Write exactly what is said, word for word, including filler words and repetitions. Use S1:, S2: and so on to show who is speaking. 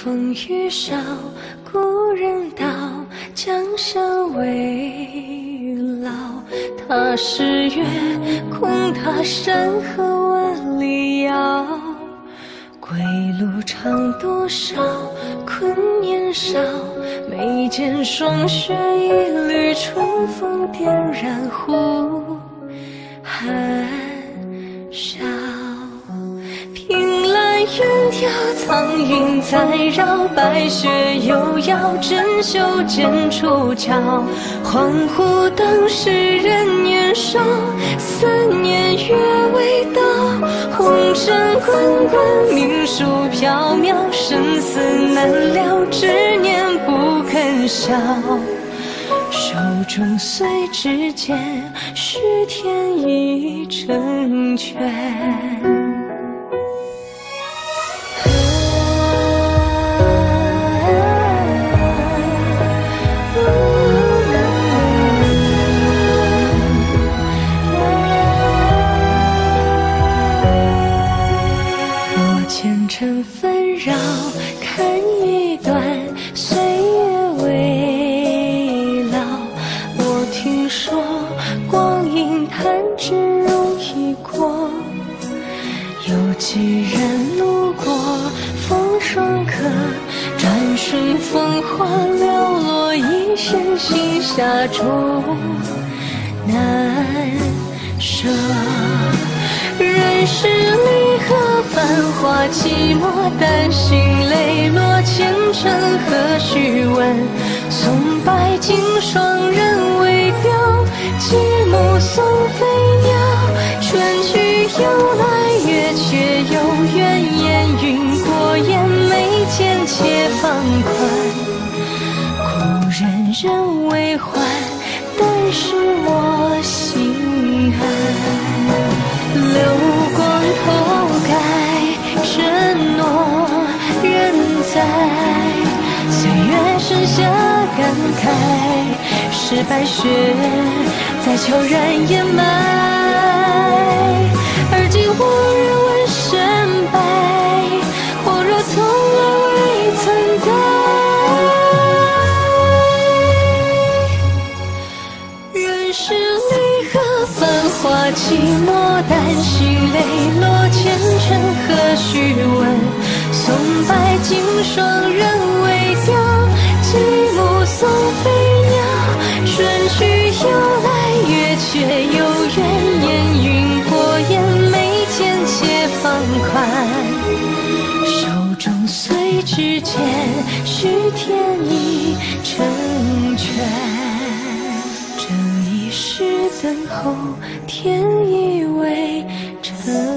S1: 风雨少，故人道，江山未老。他是月，空踏山河万里遥。归路长多少，困年少。眉间霜雪一缕，春风点燃忽寒烧。凭栏远眺，苍云在绕，白雪悠遥，珍馐见出鞘。恍惚当时人年少，三年月未到。红尘滚滚，命数缥缈，生死难料，执念不肯消。手中虽执剑，是天意成全。前尘纷扰，看一段岁月未老。我听说光阴弹指容易过，有几人路过风霜客，转瞬风华寥落，一身心下注难舍。人世离合，繁华寂寞，丹心泪落，前尘何须问？松柏经霜，人未凋，寂寞送飞鸟。春去又来，月却又圆，烟云过眼，眉间且放宽。故人人未还，但是我心安。流光头盖，承诺人在，岁月剩下感慨，是白雪在悄然掩埋。而今我愿问身败，或若从来未存在。人世离合，繁华寂寞，丹心泪落，前尘何须问？松柏经霜，人未凋，寂寞送飞鸟。春去又来，月却又圆，烟云过眼，眉间且放宽。手中虽执剑，须天意成全。这一世等候，天意未成。